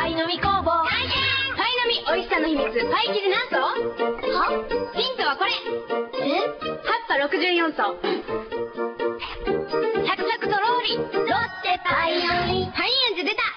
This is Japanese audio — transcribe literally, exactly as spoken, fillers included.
パイの実工房。パイの実美味しさの秘密、パイ生地何層？は？ヒントはこれ。え？葉っぱろくじゅうよん層。サクサクとろーり。ロッテパイの実。パイン味出た。